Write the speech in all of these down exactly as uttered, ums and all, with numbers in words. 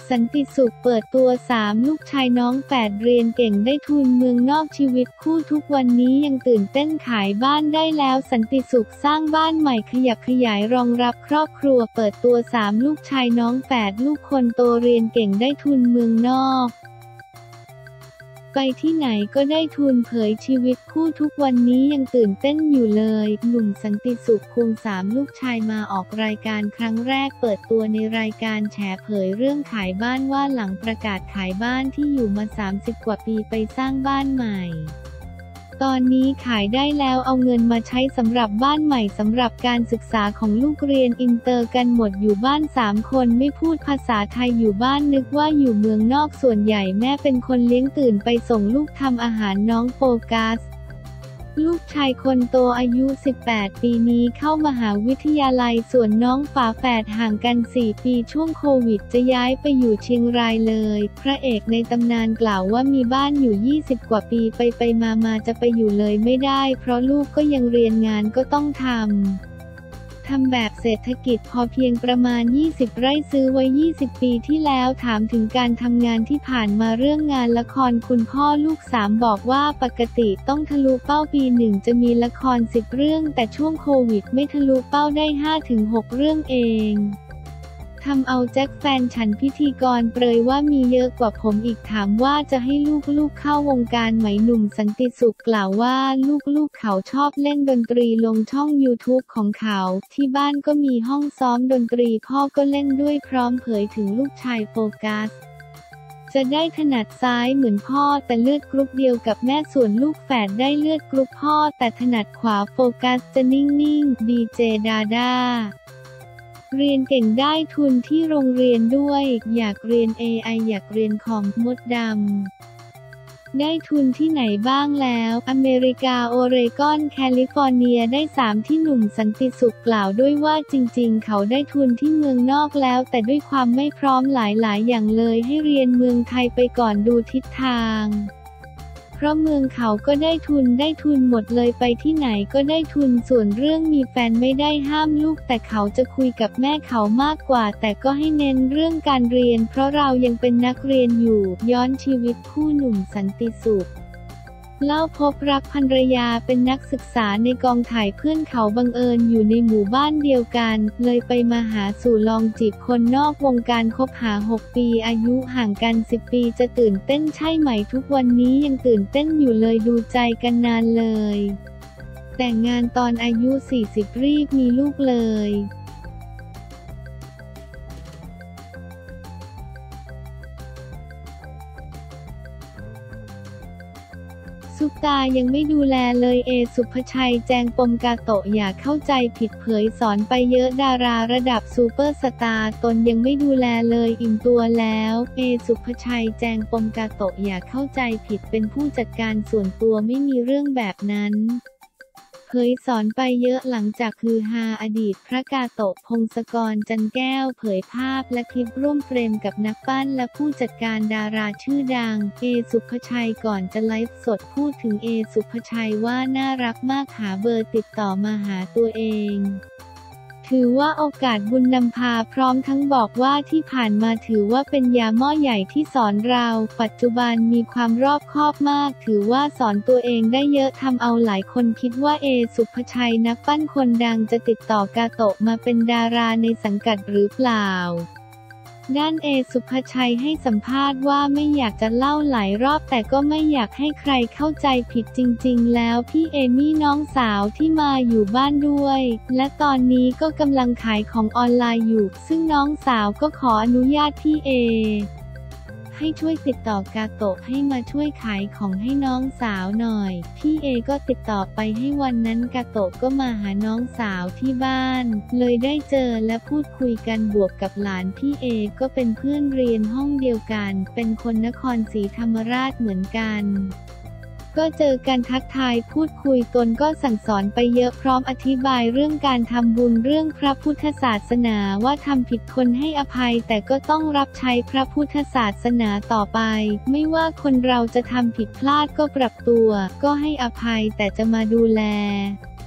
สันติสุขเปิดตัวสามลูกชายน้องแฝดเรียนเก่งได้ทุนเมืองนอกชีวิตคู่ทุกวันนี้ยังตื่นเต้นขายบ้านได้แล้วสันติสุขสร้างบ้านใหม่ขยับขยายรองรับครอบครัวเปิดตัวสามลูกชายน้องแฝดลูกคนโตเรียนเก่งได้ทุนเมืองนอกไปที่ไหนก็ได้ทุนเผยชีวิตคู่ทุกวันนี้ยังตื่นเต้นอยู่เลยหนุ่มสันติสุขควงสามลูกชายมาออกรายการครั้งแรกเปิดตัวในรายการแฉเผยเรื่องขายบ้านว่าหลังประกาศขายบ้านที่อยู่มาสามสิบกว่าปีไปสร้างบ้านใหม่ตอนนี้ขายได้แล้วเอาเงินมาใช้สำหรับบ้านใหม่สำหรับการศึกษาของลูกเรียนอินเตอร์กันหมดอยู่บ้านสามคนไม่พูดภาษาไทยอยู่บ้านนึกว่าอยู่เมืองนอกส่วนใหญ่แม่เป็นคนเลี้ยงตื่นไปส่งลูกทำอาหารน้องโฟกัสลูกชายคนโตอายุสิบแปดปีนี้เข้ามหาวิทยาลัยส่วนน้องฝาแฝดห่างกันสี่ปีช่วงโควิดจะย้ายไปอยู่เชียงรายเลยพระเอกในตำนานกล่าวว่ามีบ้านอยู่ยี่สิบกว่าปีไปไปมามาจะไปอยู่เลยไม่ได้เพราะลูกก็ยังเรียนงานก็ต้องทำทำแบบเศรษฐกิจพอเพียงประมาณยี่สิบไร่ซื้อไว้ยี่สิบปีที่แล้วถามถึงการทำงานที่ผ่านมาเรื่องงานละครคุณพ่อลูกสามบอกว่าปกติต้องทะลุเป้าปีหนึ่งจะมีละครสิบเรื่องแต่ช่วงโควิดไม่ทะลุเป้าได้ ห้าถึงหก เรื่องเองทำเอาแจ็คแฟนฉันพิธีกรเปรยว่ามีเยอะกว่าผมอีกถามว่าจะให้ลูกๆเข้าวงการไหมหนุ่มสันติสุขกล่าวว่าลูกๆเขาชอบเล่นดนตรีลงช่องยูทูบของเขาที่บ้านก็มีห้องซ้อมดนตรีพ่อก็เล่นด้วยพร้อมเผยถึงลูกชายโฟกัสจะได้ถนัดซ้ายเหมือนพ่อแต่เลือดกรุ๊ปเดียวกับแม่ส่วนลูกแฝดได้เลือดกรุ๊ปพ่อแต่ถนัดขวาโฟกัสจะนิ่งๆดีเจดาด้าเรียนเก่งได้ทุนที่โรงเรียนด้วยอยากเรียน เอ ไอ อยากเรียนคอมมดดำได้ทุนที่ไหนบ้างแล้วอเมริกาโอเรกอนแคลิฟอร์เนียได้สามที่หนุ่มสันติสุขกล่าวด้วยว่าจริงๆเขาได้ทุนที่เมืองนอกแล้วแต่ด้วยความไม่พร้อมหลายๆอย่างเลยให้เรียนเมืองไทยไปก่อนดูทิศทางเพราะเมืองเขาก็ได้ทุนได้ทุนหมดเลยไปที่ไหนก็ได้ทุนส่วนเรื่องมีแฟนไม่ได้ห้ามลูกแต่เขาจะคุยกับแม่เขามากกว่าแต่ก็ให้เน้นเรื่องการเรียนเพราะเรายังเป็นนักเรียนอยู่ย้อนชีวิตคู่หนุ่มสันติสุขเล่าพบรักภรรยาเป็นนักศึกษาในกองถ่ายเพื่อนเขาบังเอิญอยู่ในหมู่บ้านเดียวกันเลยไปมาหาสู่ลองจีบคนนอกวงการคบหาหกปีอายุห่างกันสิบปีจะตื่นเต้นใช่ไหมทุกวันนี้ยังตื่นเต้นอยู่เลยดูใจกันนานเลยแต่งงานตอนอายุสี่สิบรีบมีลูกเลยซุปตายังไม่ดูแลเลยเอสุภชัยแจงปมกาโตะอย่าเข้าใจผิดเผยสอนไปเยอะดาราระดับซูเปอร์สตาร์ตนยังไม่ดูแลเลยอิ่มตัวแล้วเอสุภชัยแจงปมกาโตะอย่าเข้าใจผิดเป็นผู้จัดการส่วนตัวไม่มีเรื่องแบบนั้นเผยสอนไปเยอะหลังจากฮือฮาอดีตพระกาโตะพงศกรจันแก้วเผยภาพและคลิปร่วมเฟรมกับนักปั้นและผู้จัดการดาราชื่อดังเอสุภชัยก่อนจะไลฟ์สดพูดถึงเอสุภชัยว่าน่ารักมากหาเบอร์ติดต่อมาหาตัวเองถือว่าโอกาสบุญนำพาพร้อมทั้งบอกว่าที่ผ่านมาถือว่าเป็นยาหม้อใหญ่ที่สอนเราปัจจุบันมีความรอบคอบมากถือว่าสอนตัวเองได้เยอะทำเอาหลายคนคิดว่าเอสุภชัยนักปั้นคนดังจะติดต่อกาโตะมาเป็นดาราในสังกัดหรือเปล่าด้านเอสุภชัยให้สัมภาษณ์ว่าไม่อยากจะเล่าหลายรอบแต่ก็ไม่อยากให้ใครเข้าใจผิดจริงๆแล้วพี่เอมี่น้องสาวที่มาอยู่บ้านด้วยและตอนนี้ก็กำลังขายของออนไลน์อยู่ซึ่งน้องสาวก็ขออนุญาตพี่เอให้ช่วยติดต่อกาโตะให้มาช่วยขายของให้น้องสาวหน่อยพี่เอก็ติดต่อไปให้วันนั้นกาโตะก็มาหาน้องสาวที่บ้านเลยได้เจอและพูดคุยกันบวกกับหลานพี่เอก็เป็นเพื่อนเรียนห้องเดียวกันเป็นคนนครศรีธรรมราชเหมือนกันก็เจอกันทักทายพูดคุยตนก็สั่งสอนไปเยอะพร้อมอธิบายเรื่องการทำบุญเรื่องพระพุทธศาสนาว่าทำผิดคนให้อภัยแต่ก็ต้องรับใช้พระพุทธศาสนาต่อไปไม่ว่าคนเราจะทำผิดพลาดก็ปรับตัวก็ให้อภัยแต่จะมาดูแล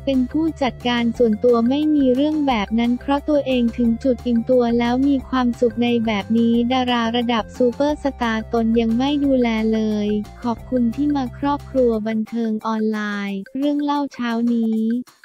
เป็นผู้จัดการส่วนตัวไม่มีเรื่องแบบนั้นเพราะตัวเองถึงจุดอิ่มตัวแล้วมีความสุขในแบบนี้ดาราระดับซูเปอร์สตาร์ตนยังไม่ดูแลเลยขอบคุณที่มาครอบครัวบันเทิงออนไลน์เรื่องเล่าเช้านี้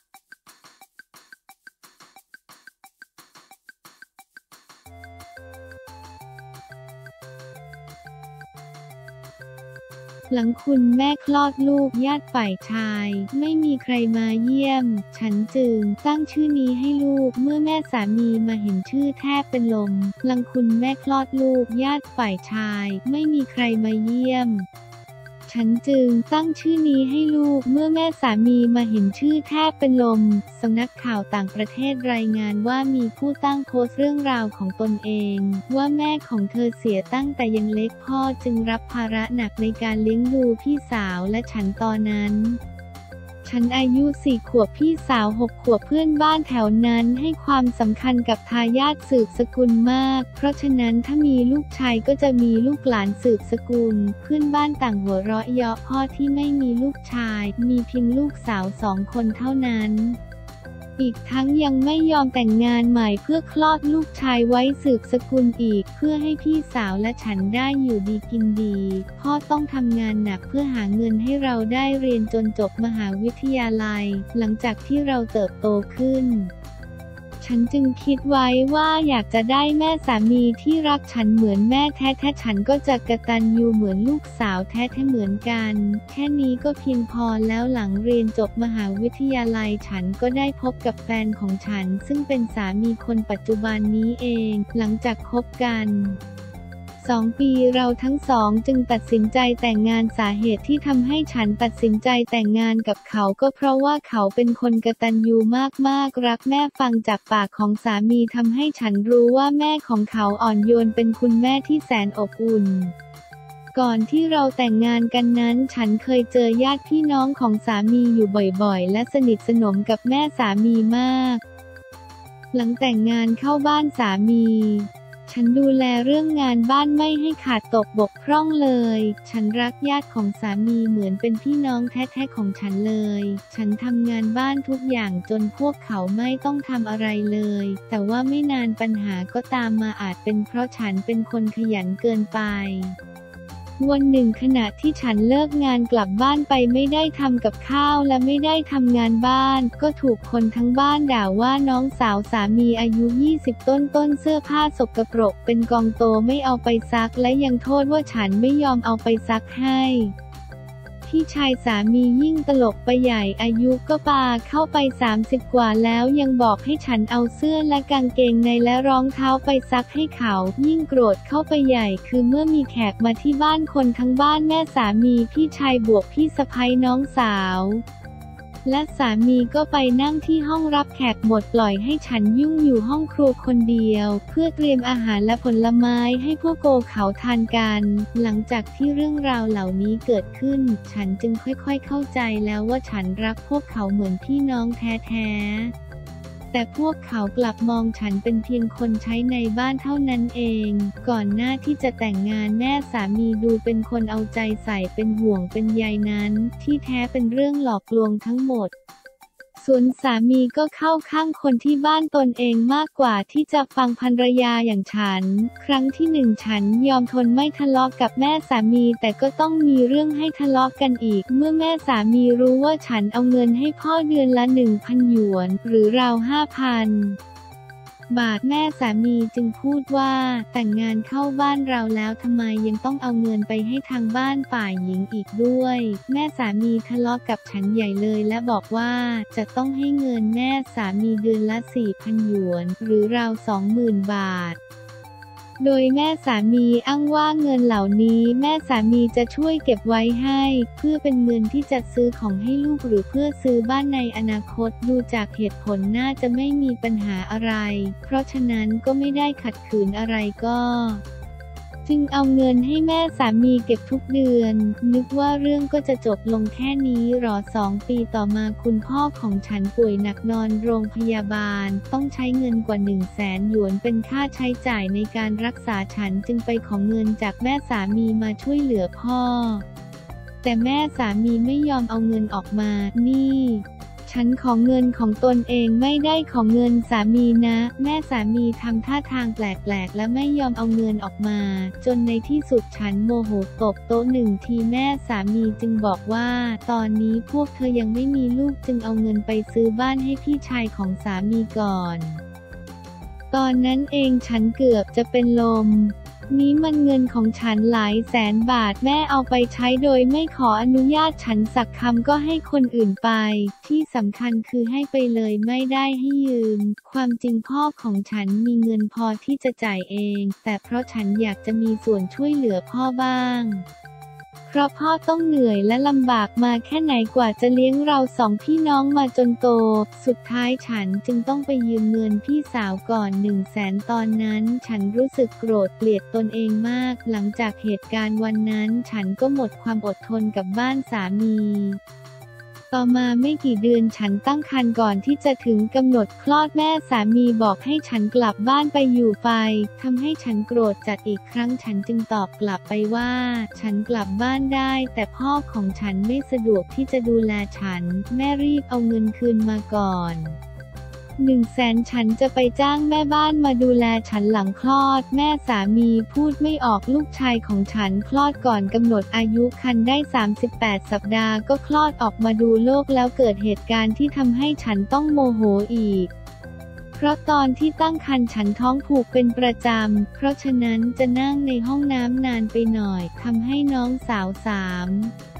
หลังคุณแม่คลอดลูกญาติฝ่ายชายไม่มีใครมาเยี่ยมฉันจึงตั้งชื่อนี้ให้ลูกเมื่อแม่สามีมาเห็นชื่อแทบเป็นลมหลังคุณแม่คลอดลูกญาติฝ่ายชายไม่มีใครมาเยี่ยมฉันจึงตั้งชื่อนี้ให้ลูกเมื่อแม่สามีมาเห็นชื่อแทบเป็นลมสำนักข่าวต่างประเทศรายงานว่ามีผู้ตั้งโพสต์เรื่องราวของตนเองว่าแม่ของเธอเสียตั้งแต่ยังเล็กพ่อจึงรับภาระหนักในการเลี้ยงดูพี่สาวและฉันตอนนั้นฉันอายุสี่ขวบพี่สาวหกขวบเพื่อนบ้านแถวนั้นให้ความสำคัญกับทายาทสืบสกุลมากเพราะฉะนั้นถ้ามีลูกชายก็จะมีลูกหลานสืบสกุลเพื่อนบ้านต่างหัวเราะเยาะพ่อที่ไม่มีลูกชายมีเพียงลูกสาวสองคนเท่านั้นอีกทั้งยังไม่ยอมแต่งงานใหม่เพื่อคลอดลูกชายไว้สืบสกุลอีกเพื่อให้พี่สาวและฉันได้อยู่ดีกินดีพ่อต้องทำงานหนักเพื่อหาเงินให้เราได้เรียนจนจบมหาวิทยาลัยหลังจากที่เราเติบโตขึ้นฉันจึงคิดไว้ว่าอยากจะได้แม่สามีที่รักฉันเหมือนแม่แท้ๆฉันก็จะกตัญญูเหมือนลูกสาวแท้ๆเหมือนกันแค่นี้ก็เพียงพอแล้วหลังเรียนจบมหาวิทยาลัยฉันก็ได้พบกับแฟนของฉันซึ่งเป็นสามีคนปัจจุบันนี้เองหลังจากคบกันสองปีเราทั้งสองจึงตัดสินใจแต่งงานสาเหตุที่ทำให้ฉันตัดสินใจแต่งงานกับเขาก็เพราะว่าเขาเป็นคนกตัญญูมากๆรักแม่ฟังจากปากของสามีทำให้ฉันรู้ว่าแม่ของเขาอ่อนโยนเป็นคุณแม่ที่แสนอบอุ่นก่อนที่เราแต่งงานกันนั้นฉันเคยเจอญาติพี่น้องของสามีอยู่บ่อยๆและสนิทสนมกับแม่สามีมากหลังแต่งงานเข้าบ้านสามีฉันดูแลเรื่องงานบ้านไม่ให้ขาดตกบกพร่องเลยฉันรักญาติของสามีเหมือนเป็นพี่น้องแท้ๆของฉันเลยฉันทำงานบ้านทุกอย่างจนพวกเขาไม่ต้องทำอะไรเลยแต่ว่าไม่นานปัญหาก็ตามมาอาจเป็นเพราะฉันเป็นคนขยันเกินไปวันหนึ่งขณะที่ฉันเลิกงานกลับบ้านไปไม่ได้ทำกับข้าวและไม่ได้ทำงานบ้านก็ถูกคนทั้งบ้านด่าว่าน้องสาวสามีอายุยี่สิบต้นต้นเสื้อผ้าสกปรกเป็นกองโตไม่เอาไปซักและยังโทษว่าฉันไม่ยอมเอาไปซักให้พี่ชายสามียิ่งตลกไปใหญ่อายุก็ปาเข้าไปสามสิบกว่าแล้วยังบอกให้ฉันเอาเสื้อและกางเกงในและรองเท้าไปซักให้เขายิ่งโกรธเข้าไปใหญ่คือเมื่อมีแขกมาที่บ้านคนทั้งบ้านแม่สามีพี่ชายบวกพี่สะใภ้น้องสาวและสามีก็ไปนั่งที่ห้องรับแขกหมดปล่อยให้ฉันยุ่งอยู่ห้องครัวคนเดียวเพื่อเตรียมอาหารและผลไม้ให้พวกโกเขาทานกันหลังจากที่เรื่องราวเหล่านี้เกิดขึ้นฉันจึงค่อยๆเข้าใจแล้วว่าฉันรักพวกเขาเหมือนพี่น้องแท้ๆแต่พวกเขากลับมองฉันเป็นเพียงคนใช้ในบ้านเท่านั้นเองก่อนหน้าที่จะแต่งงานแม่สามีดูเป็นคนเอาใจใส่เป็นห่วงเป็นใยนั้นที่แท้เป็นเรื่องหลอกลวงทั้งหมดส่วนสามีก็เข้าข้างคนที่บ้านตนเองมากกว่าที่จะฟังภรรยาอย่างฉันครั้งที่หนึ่งฉันยอมทนไม่ทะเลาะกับแม่สามีแต่ก็ต้องมีเรื่องให้ทะเลาะกันอีกเมื่อแม่สามีรู้ว่าฉันเอาเงินให้พ่อเดือนละ หนึ่งพัน หยวนหรือราว ห้าพันบาทแม่สามีจึงพูดว่าแต่งงานเข้าบ้านเราแล้วทำไมยังต้องเอาเงินไปให้ทางบ้านฝ่ายหญิงอีกด้วยแม่สามีทะเลาะกับฉันใหญ่เลยและบอกว่าจะต้องให้เงินแม่สามีเดือนละ สี่พัน หยวนหรือราว สองหมื่น บาทโดยแม่สามีอ้างว่าเงินเหล่านี้แม่สามีจะช่วยเก็บไว้ให้เพื่อเป็นเงินที่จะซื้อของให้ลูกหรือเพื่อซื้อบ้านในอนาคตดูจากเหตุผลน่าจะไม่มีปัญหาอะไรเพราะฉะนั้นก็ไม่ได้ขัดขืนอะไรก็จึงเอาเงินให้แม่สามีเก็บทุกเดือนนึกว่าเรื่องก็จะจบลงแค่นี้หรอสองปีต่อมาคุณพ่อของฉันป่วยหนักนอนโรงพยาบาลต้องใช้เงินกว่าหนึ่งแสนหยวนเป็นค่าใช้จ่ายในการรักษาฉันจึงไปขอเงินจากแม่สามีมาช่วยเหลือพ่อแต่แม่สามีไม่ยอมเอาเงินออกมานี่ฉันขอเงินของตนเองไม่ได้ขอเงินสามีนะแม่สามีทำท่าทางแปลกๆและไม่ยอมเอาเงินออกมาจนในที่สุดฉันโมโหตบโต๊ะหนึ่งทีแม่สามีจึงบอกว่าตอนนี้พวกเธอยังไม่มีลูกจึงเอาเงินไปซื้อบ้านให้พี่ชายของสามีก่อนตอนนั้นเองฉันเกือบจะเป็นลมนี้มันเงินของฉันหลายแสนบาทแม่เอาไปใช้โดยไม่ขออนุญาตฉันสักคำก็ให้คนอื่นไปที่สำคัญคือให้ไปเลยไม่ได้ให้ยืมความจริงพ่อของฉันมีเงินพอที่จะจ่ายเองแต่เพราะฉันอยากจะมีส่วนช่วยเหลือพ่อบ้างเพราะพ่อต้องเหนื่อยและลำบากมาแค่ไหนกว่าจะเลี้ยงเราสองพี่น้องมาจนโตสุดท้ายฉันจึงต้องไปยืมเงินพี่สาวก่อนหนึ่งแสนตอนนั้นฉันรู้สึกโกรธเกลียดตนเองมากหลังจากเหตุการณ์วันนั้นฉันก็หมดความอดทนกับบ้านสามีต่อมาไม่กี่เดือนฉันตั้งครรภ์ก่อนที่จะถึงกำหนดคลอดแม่สามีบอกให้ฉันกลับบ้านไปอยู่ไฟทำให้ฉันโกรธจัดอีกครั้งฉันจึงตอบกลับไปว่าฉันกลับบ้านได้แต่พ่อของฉันไม่สะดวกที่จะดูแลฉันแม่รีบเอาเงินคืนมาก่อนหนึ่งแสนฉันจะไปจ้างแม่บ้านมาดูแลฉันหลังคลอดแม่สามีพูดไม่ออกลูกชายของฉันคลอดก่อนกำหนดอายุครรภ์ได้สามสิบแปดสัปดาห์ก็คลอดออกมาดูโลกแล้วเกิดเหตุการณ์ที่ทำให้ฉันต้องโมโหอีกเพราะตอนที่ตั้งครรภ์ฉันท้องผูกเป็นประจำเพราะฉะนั้นจะนั่งในห้องน้ำนานไปหน่อยทำให้น้องสาวสาม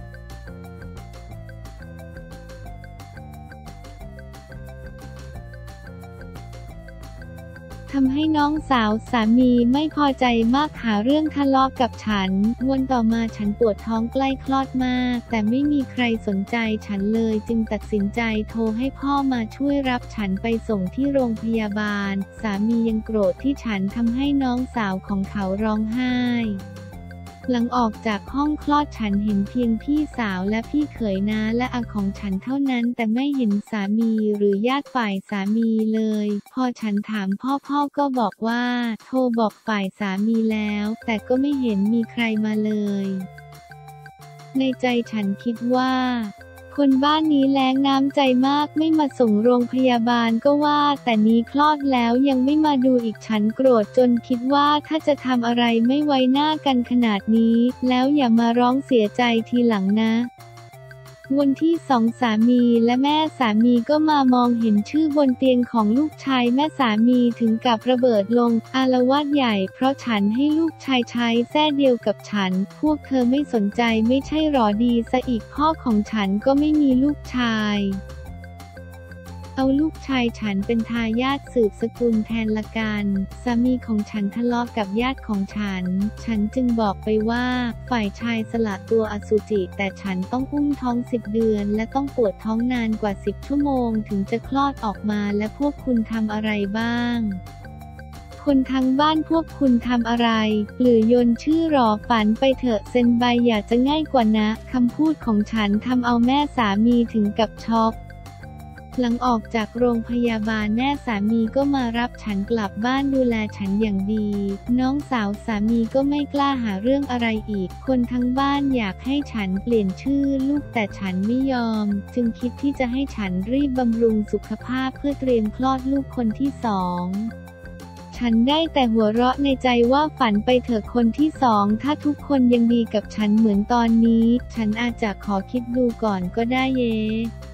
ทำให้น้องสาวสามีไม่พอใจมากหาเรื่องทะเลาะกับฉันวันต่อมาฉันปวดท้องใกล้คลอดมากแต่ไม่มีใครสนใจฉันเลยจึงตัดสินใจโทรให้พ่อมาช่วยรับฉันไปส่งที่โรงพยาบาลสามียังโกรธที่ฉันทำให้น้องสาวของเขาร้องไห้หลังออกจากห้องคลอดฉันเห็นเพียงพี่สาวและพี่เขยน้าและอาของฉันเท่านั้นแต่ไม่เห็นสามีหรือญาติฝ่ายสามีเลยพอฉันถามพ่อพ่อก็บอกว่าโทรบอกฝ่ายสามีแล้วแต่ก็ไม่เห็นมีใครมาเลยในใจฉันคิดว่าคนบ้านนี้แล้งน้ำใจมากไม่มาส่งโรงพยาบาลก็ว่าแต่นี้คลอดแล้วยังไม่มาดูอีกฉันโกรธจนคิดว่าถ้าจะทำอะไรไม่ไว้หน้ากันขนาดนี้แล้วอย่ามาร้องเสียใจทีหลังนะวันที่สองสามีและแม่สามีก็มามองเห็นชื่อบนเตียงของลูกชายแม่สามีถึงกับระเบิดลงอาละวาดใหญ่เพราะฉันให้ลูกชายใช้แส้เดียวกับฉันพวกเธอไม่สนใจไม่ใช่หรอดีซะอีกพ่อของฉันก็ไม่มีลูกชายเอาลูกชายฉันเป็นทายาทสืบสกุลแทนละกันสามีของฉันทะเลาะกับญาติของฉันฉันจึงบอกไปว่าฝ่ายชายสละตัวอสุจิแต่ฉันต้องอุ้มท้องสิบเดือนและต้องปวดท้องนานกว่าสิบชั่วโมงถึงจะคลอดออกมาและพวกคุณทำอะไรบ้างคนทั้งบ้านพวกคุณทำอะไรหรือโยนชื่อหรอฝันไปเถอะเซ็นใบอยากจะง่ายกว่านะคำพูดของฉันทำเอาแม่สามีถึงกับช็อกหลังออกจากโรงพยาบาลแม่สามีก็มารับฉันกลับบ้านดูแลฉันอย่างดีน้องสาวสามีก็ไม่กล้าหาเรื่องอะไรอีกคนทั้งบ้านอยากให้ฉันเปลี่ยนชื่อลูกแต่ฉันไม่ยอมจึงคิดที่จะให้ฉันรีบบำรุงสุขภาพเพื่อเตรียมคลอดลูกคนที่สองฉันได้แต่หัวเราะในใจว่าฝันไปเถอะคนที่สองถ้าทุกคนยังดีกับฉันเหมือนตอนนี้ฉันอาจจะขอคิดดูก่อนก็ได้เย